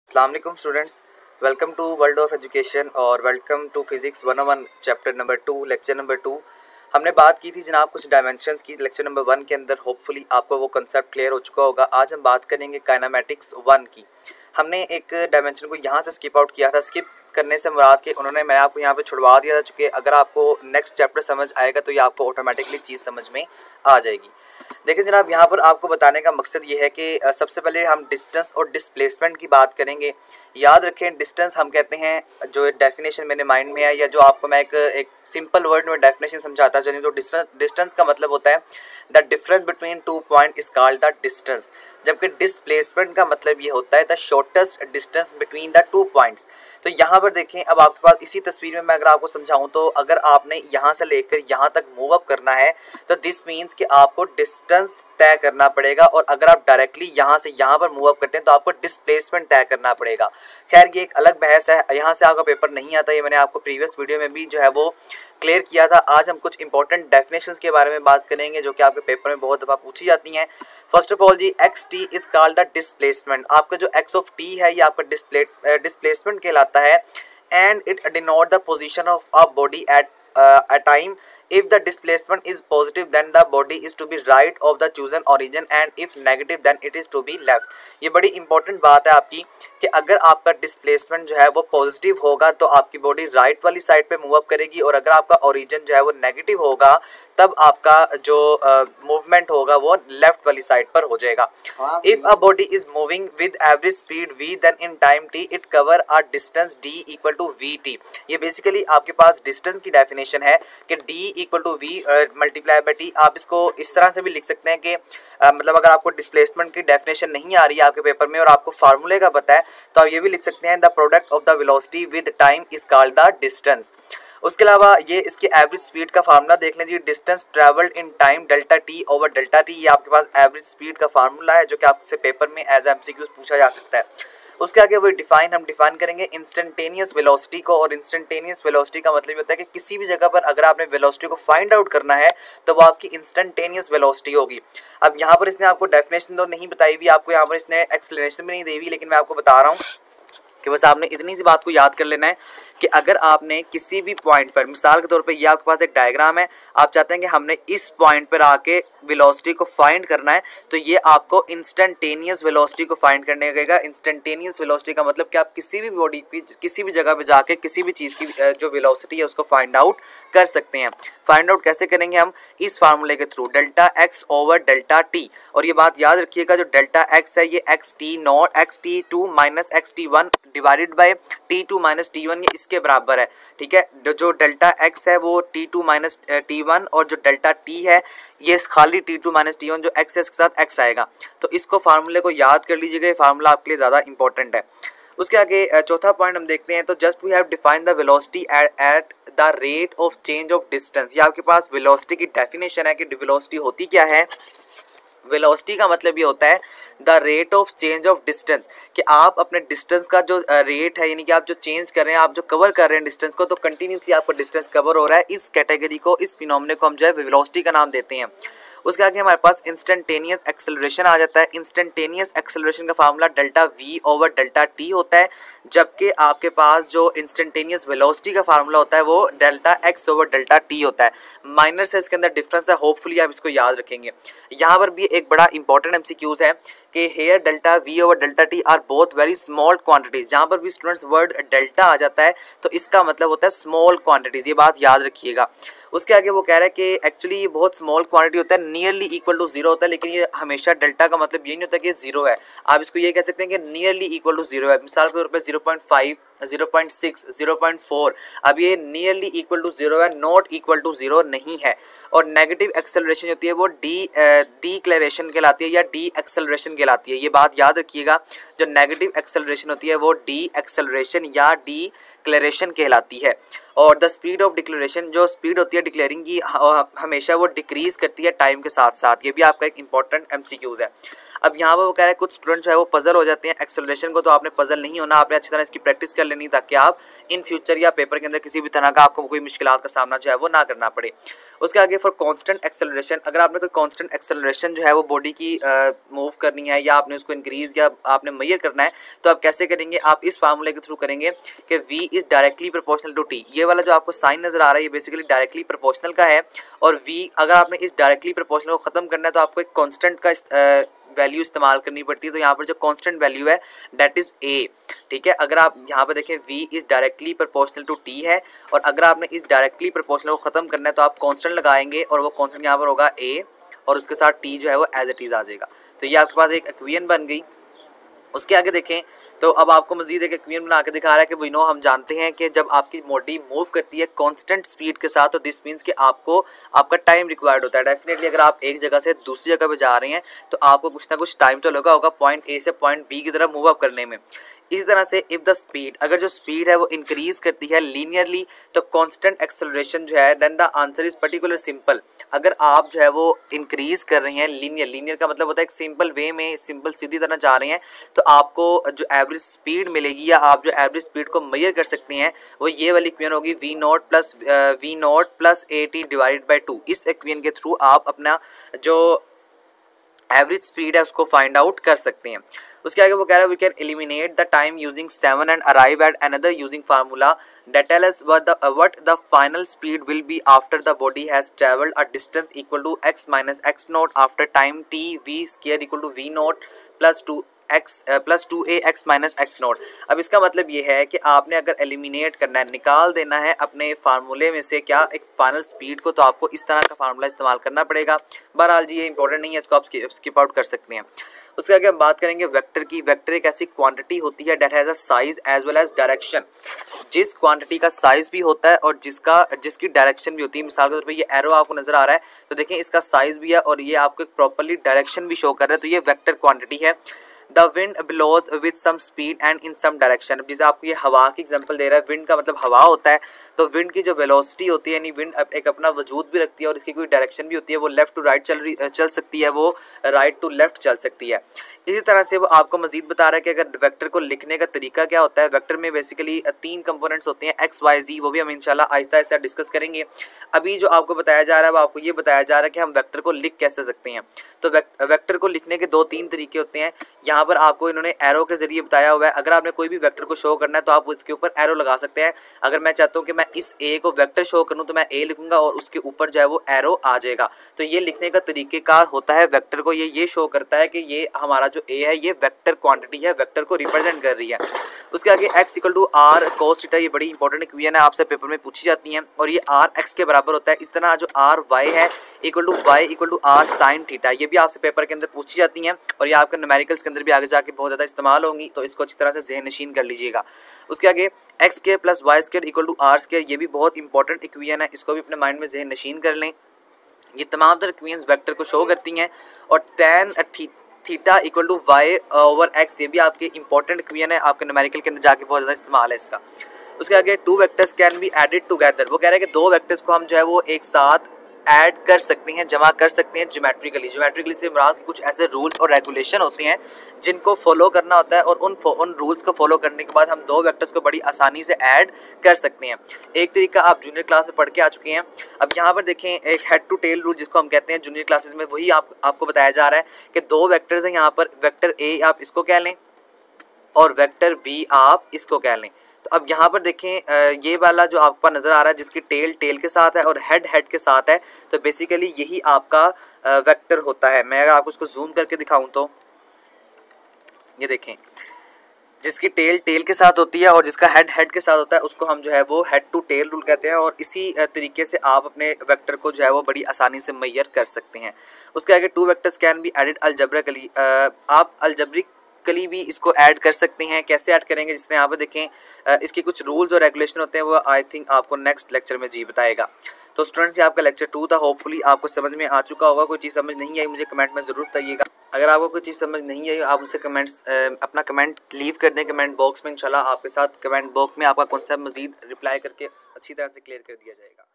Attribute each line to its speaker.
Speaker 1: अस्सलाम वालेकुम students, welcome to world of education और welcome to physics 101 chapter number 2 lecture number 2। हमने बात की थी जनाब कुछ डायमेंशंस की लेक्चर नंबर 1 के अंदर। होपफुली आपको वो कंसेप्ट क्लियर हो चुका होगा। आज हम बात करेंगे काइनेमेटिक्स 1 की। हमने एक डायमेंशन को यहाँ से स्किप आउट किया था। स्किप करने से मुराद के मैं आपको यहाँ पे छुड़वा दिया था, चूँकि अगर आपको नेक्स्ट चैप्टर समझ आएगा तो ये आपको ऑटोमेटिकली चीज़ समझ में आ जाएगी। देखिए जनाब, यहाँ पर आपको बताने का मकसद ये है कि सबसे पहले हम डिस्टेंस और डिस्प्लेसमेंट की बात करेंगे। याद रखें, डिस्टेंस हम कहते हैं, जो डेफिनेशन मेरे माइंड में है या जो आपको मैं एक सिंपल वर्ड में डेफिनेशन समझाता चलूँ तो डिस्टेंस का मतलब होता है the difference between 2 point is called the distance. जबकि डिस्प्लेसमेंट का मतलब ये होता है the shortest distance between the 2 points. तो यहाँ पर देखें, अब आपके पास इसी तस्वीर में मैं अगर आपको समझाऊं तो अगर आपने यहाँ से लेकर यहाँ तक मूव अप करना है तो दिस मीन्स कि आपको डिस्टेंस तय करना पड़ेगा, और अगर आप डायरेक्टली यहाँ से यहाँ पर मूव अप करते हैं तो आपको डिस्प्लेसमेंट तय करना पड़ेगा। खैर ये एक अलग बहस है, यहाँ से आपका पेपर नहीं आता, ये मैंने आपको प्रीवियस वीडियो में भी जो है वो क्लियर किया था। आज हम कुछ इंपॉर्टेंट डेफिनेशंस के बारे में बात करेंगे जो कि आपके पेपर में बहुत दफ़ा पूछी जाती हैं। फर्स्ट ऑफ ऑल जी, x T is called the displacement. आपका जो एक्स ऑफ टी है ये आपका डिस्प्लेसमेंट कहलाता है, and it denote the position of a body at a time. If the displacement is positive then the body is to be right of the chosen origin, and if negative then it is to be left. ये बड़ी important बात है आपकी कि अगर आपका displacement जो है वो पॉजिटिव होगा तो आपकी बॉडी राइट वाली साइड पे मूव अप करेगी, और अगर आपका ओरिजिन जो है वो नेगेटिव होगा तब आपका जो मूवमेंट होगा वो लेफ्ट वाली साइड पर हो जाएगा। If a body is moving with average speed v then in time t it cover a distance d equal to vt। ये बेसिकली आपके पास डिस्टेंस की डेफिनेशन है कि d equal to v multiply by T. आप इसको इस तरह से भी लिख सकते हैं कि मतलब अगर आपको डिस्प्लेसमेंट की डेफिनेशन नहीं आ रही है आपके पेपर में और आपको फार्मूले का पता है तो आप ये भी लिख सकते हैं the product of the velocity with time is called the distance. उसके अलावा ये इसके एवरेज स्पीड का फार्मूला देख लीजिए, distance travelled in time delta T over delta T. ये आपके पास एवरेज स्पीड का फार्मूला है जो कि आपसे पेपर में एज एमसीक्यूज पूछा जा सकता है। उसके आगे वो हम डिफाइन करेंगे इंस्टेंटेनियस वेलोसिटी को, और इंस्टेंटेनियस वेलोसिटी का मतलब होता है कि किसी भी जगह पर अगर आपने वेलोसिटी को फाइंड आउट करना है तो वो आपकी इंस्टेंटेनियस वेलोसिटी होगी। अब यहाँ पर इसने आपको डेफिनेशन तो नहीं बताई हुई, आपको यहाँ पर इसने एक्सप्लेनेशन भी नहीं दी हुई, लेकिन मैं आपको बता रहा हूँ कि बस आपने इतनी सी बात को याद कर लेना है कि अगर आपने किसी भी पॉइंट पर, मिसाल के तौर पे ये आपके पास एक डायग्राम है, आप चाहते हैं कि हमने इस पॉइंट पर आके वेलोसिटी को फाइंड करना है, तो ये आपको इंस्टेंटेनियस वेलोसिटी को फाइंड करने लगेगा। इंस्टेंटेनियस वेलोसिटी का मतलब कि आप किसी भी बॉडी की किसी भी जगह पे जाके किसी भी चीज़ की जो वेलोसिटी है उसको फाइंड आउट कर सकते हैं। फाइंड आउट कैसे करेंगे हम? इस फार्मूले के through, delta x over delta T. और ये बात याद रखिएगा, जो डेल्टा एक्स है ये x T not x T two minus x T one divided by T two minus T one, ये इसके बराबर है। ठीक है, जो डेल्टा एक्स है वो T two minus T one, और जो डेल्टा टी है ये खाली T two minus T one, जो एक्स के साथ एक्स आएगा। तो इसको फार्मूले को याद कर लीजिएगा, ये फार्मूला आपके लिए ज़्यादा इंपॉर्टेंट है। उसके आगे चौथा पॉइंट हम देखते हैं, तो just we have define the velocity at the rate of change of distance. ये आपके पास वेलोसिटी की डेफिनेशन है कि वेलोसिटी होती क्या है। वेलोसिटी का मतलब ये होता है the rate of change of distance, कि आप अपने डिस्टेंस का जो रेट है, यानी कि आप जो चेंज कर रहे हैं, आप जो कवर कर रहे हैं डिस्टेंस को, तो कंटिन्यूसली आपका डिस्टेंस कवर हो रहा है। इस कैटेगरी को, इस फिनोमेना को हम जो है वेलोसिटी का नाम देते हैं। उसके आगे हमारे पास इंस्टेंटेनियस एक्सेलरेशन आ जाता है। इंस्टेंटेनियस एक्सेलरेशन का formula delta v over delta T होता है, जबकि आपके पास जो इंस्टेंटेनियस वेलोसिटी का फार्मूला होता है वो delta x over delta T होता है। माइनर से इसके अंदर डिफरेंस है, होपफुली आप इसको याद रखेंगे। यहाँ पर भी एक बड़ा इंपॉर्टेंट एमसीक्यूज है कि here delta v over delta T are both very small quantities. जहाँ पर भी स्टूडेंट्स वर्ड डेल्टा आ जाता है तो इसका मतलब होता है स्मॉल क्वांटिटीज, ये बात याद रखिएगा। उसके आगे वो कह रहा है कि एक्चुअली ये बहुत स्मॉल क्वांटिटी होता है, नियरली इक्वल टू जीरो होता है, लेकिन ये हमेशा डेल्टा का मतलब ये नहीं होता कि जीरो है। आप इसको ये कह सकते हैं कि नियरली इक्वल टू जीरो है। मिसाल के तौर पर 0.5, 0.6, 0.4, अब ये नियरली इक्वल टू जीरो है, नॉट इक्वल टू जीरो नहीं है। और नेगेटिव एक्सेलरेशन होती है वो डीक्लेरेशन कहलाती है या डी एक्सेलरेशन कहलाती है। ये बात याद रखिएगा, जो नेगेटिव एक्सेलरेशन होती है वो डी एक्सेलरेशन या डीक्लेरेशन कहलाती है। और द स्पीड ऑफ डिक्लेरेशन, जो स्पीड होती है डिक्लेयरिंग की, हमेशा वो डिक्रीज करती है टाइम के साथ साथ। ये भी आपका एक इंपॉर्टेंट एमसीक्यूज है। अब यहाँ पर वो कह रहे हैं कुछ स्टूडेंट जो है वो पजल हो जाते हैं एक्सेलरेशन को, तो आपने पजल नहीं होना, आपने अच्छी तरह इसकी प्रैक्टिस कर लेनी ताकि आप इन फ्यूचर या पेपर के अंदर किसी भी तरह का आपको कोई मुश्किलात का सामना जो है वो ना करना पड़े। उसके आगे फॉर कांस्टेंट एक्सेलरेशन, अगर आपने कोई कांस्टेंट एक्सेलरेशन जो है वो बॉडी की मूव करनी है या आपने उसको इंक्रीज या आपने मैयर करना है तो आप कैसे करेंगे, आप इस फार्मूले के थ्रू करेंगे कि v is directly proportional to t। ये वाला जो आपको साइन नजर आ रहा है ये बेसिकली डायरेक्टली प्रोपोर्शनल का है, और v अगर आपने इस डायरेक्टली प्रोपोर्शनल को खत्म करना है तो आपको एक कांस्टेंट का वैल्यू इस्तेमाल करनी पड़ती है। तो यहाँ पर जो कांस्टेंट वैल्यू है दैट इज a, ठीक है। अगर आप यहाँ पर देखें v is directly proportional to t है, और अगर आपने इस डायरेक्टली प्रोपोर्शनल को खत्म करना है तो आप कांस्टेंट लगाएंगे और वो कांस्टेंट यहाँ पर होगा a, और उसके साथ t जो है वो एज इट इज आ जाएगा। तो ये आपके पास एक इक्वेशन बन गई। उसके आगे देखें तो अब आपको मजीद एक इक्वेशन बना के दिखा रहा है कि वी नो, हम जानते हैं कि जब आपकी बॉडी मूव करती है कांस्टेंट स्पीड के साथ तो दिस मीन्स कि आपको आपका टाइम रिक्वायर्ड होता है। डेफिनेटली अगर आप एक जगह से दूसरी जगह पे जा रहे हैं तो आपको कुछ ना कुछ टाइम तो लगा होगा पॉइंट ए से पॉइंट बी की तरफ मूव अप करने में। इसी तरह से इफ़ द स्पीड, अगर जो स्पीड है वो इंक्रीज करती है लीनियरली तो कांस्टेंट एक्सेलरेशन जो है, then the answer is particular simple. अगर आप जो है वो इंक्रीज कर रहे हैं लीनियर का मतलब होता है एक सिंपल वे में, सिंपल सीधी तरह जा रहे हैं, तो आपको जो एवरेज स्पीड मिलेगी या आप जो एवरेज स्पीड को मेजर कर सकते हैं वो ये वाली इक्वेशन होगी v not plus at divided by 2। इस इक्वेशन के थ्रू आप अपना जो एवरेज स्पीड है उसको फाइंड आउट कर सकते हैं। उसके आगे वो कह रहा है we can eliminate the time using 7 and arrive at another using formula that tell us what the final speed will be after the body has traveled a distance equal to x minus x naught after time t v square equal to v naught plus 2a x minus x naught। अब इसका मतलब ये है कि आपने अगर eliminate करना है, निकाल देना है अपने फार्मूले में से क्या एक फाइनल स्पीड को, तो आपको इस तरह का फार्मूला इस्तेमाल करना पड़ेगा। बहरहाल जी ये इंपॉर्टेंट नहीं है, इसको आप स्किप आउट कर सकते हैं। उसके आगे हम बात करेंगे वेक्टर की। वेक्टर एक ऐसी क्वांटिटी होती है that has a size as well as direction. जिस क्वांटिटी का साइज भी होता है और जिसकी डायरेक्शन भी होती है। मिसाल के तौर पे ये एरो आपको नजर आ रहा है तो देखें इसका साइज भी है और ये आपको एक प्रॉपर्ली डायरेक्शन भी शो कर रहा है, तो ये वेक्टर क्वांटिटी है। The wind blows with some speed and in some direction. जैसे आपको ये हवा की एग्जांपल दे रहा है, विंड का मतलब हवा होता है, तो विंड की जो वेलोसिटी होती है यानी विंड एक अपना वजूद भी रखती है और इसकी कोई डायरेक्शन भी होती है, वो लेफ्ट टू राइट चल सकती है, वो राइट टू लेफ्ट चल सकती है। इसी तरह से वो आपको मजीद बता रहा है कि अगर वेक्टर को लिखने का तरीका क्या होता है। वेक्टर में बेसिकली 3 कंपोनेंट्स होते हैं एक्स वाई जी, वो भी हम इंशाल्लाह आहिस्ता आहिस्ता डिस्कस करेंगे। अभी जो आपको बताया जा रहा है वो आपको ये बताया जा रहा है कि हम वेक्टर को लिख कैसे सकते हैं। तो वेक्टर को लिखने के 2-3 तरीके होते हैं। यहाँ पर आपको इन्होंने एरो के जरिए बताया हुआ है। अगर आपने कोई भी वेक्टर को शो करना है तो आप उसके ऊपर एरो लगा सकते हैं। अगर मैं चाहता हूँ कि मैं इस ए को वेक्टर शो करूँ तो मैं ए लिखूंगा और उसके ऊपर जो है वो एरो आ जाएगा। तो ये लिखने का तरीकेकार होता है वेक्टर को, ये शो करता है कि ये हमारा जो ए है ये वेक्टर क्वांटिटी है, वेक्टर को रिप्रेजेंट कर रही है। उसके आगे x equal to R cos theta, ये बड़ी इंपॉर्टेंट इक्वेशन है, आपसे पेपर में पूछी जाती है और ये r x के बराबर होता है। इस तरह जो r y है equal to r sine theta, ये भी आपसे पेपर के अंदर पूछी जाती हैं और ये आपके न्यूमेरिकल्स के अंदर भी आगे जाके बहुत ज़्यादा इस्तेमाल होंगी, तो इसको अच्छी तरह से ज़हन नशीन कर लीजिएगा। उसके आगे X square plus Y square equal to R square, ये भी बहुत इंपॉर्टेंट इक्वेशन है, इसको भी अपने माइंड में ज़हन नशीन कर लें। ये तमाम तरह इक्वेशंस वेक्टर को शो करती हैं। और tan theta equal to Y over X, ये भी आपके इंपॉर्टेंट इक्वेशन है, आपके न्यूमेरिकल के अंदर जाके बहुत ज़्यादा इस्तेमाल है इसका। उसके आगे 2 vectors can be added together, वो कह रहे हैं कि 2 वेक्टर्स को हम जो है वो एक साथ ऐड कर सकते हैं, जमा कर सकते हैं ज्योमेट्रिकली से मुराद कुछ ऐसे रूल्स और रेगुलेशन होते हैं जिनको फॉलो करना होता है और उन रूल्स को फॉलो करने के बाद हम 2 वेक्टर्स को बड़ी आसानी से ऐड कर सकते हैं। एक तरीका आप जूनियर क्लास में पढ़ के आ चुके हैं। अब यहाँ पर देखें एक हेड टू टेल रूल जिसको हम कहते हैं जूनियर क्लासेस में, वही आपको बताया जा रहा है कि 2 वेक्टर्स हैं यहाँ पर, वेक्टर ए आप इसको कह लें और वेक्टर बी आप इसको कह लें। तो अब यहाँ पर देखें ये वाला जो आपका नज़र आ रहा है जिसकी टेल के साथ है और हेड के साथ है, तो बेसिकली यही आपका वेक्टर होता है। मैं अगर आपको उसको जूम करके दिखाऊं तो ये देखें, जिसकी टेल के साथ होती है और जिसका हेड के साथ होता है उसको हम जो है वो हेड टू टेल रूल कहते हैं और इसी तरीके से आप अपने वेक्टर को जो है वो बड़ी आसानी से मेजर कर सकते हैं। उसके आगे 2 vectors can be added algebraically, आप अलजेब्रिकली भी इसको ऐड कर सकते हैं। कैसे ऐड करेंगे, जिसमें यहाँ पर देखें इसके कुछ रूल्स और रेगुलेशन होते हैं, वो आई थिंक आपको नेक्स्ट लेक्चर में जी बताएगा। तो स्टूडेंट्स ये आपका लेक्चर 2 था, होपफुली आपको समझ में आ चुका होगा। कोई चीज़ समझ नहीं आई मुझे कमेंट में ज़रूर बताइएगा। अगर आपको कोई चीज़ समझ नहीं आई आप मुझसे अपना कमेंट लीव कर दें कमेंट बॉक्स में, इंशाल्लाह आपके साथ कमेंट बॉक्स में आपका कॉन्सेप्ट मजीद रिप्लाई करके अच्छी तरह से क्लियर कर दिया जाएगा।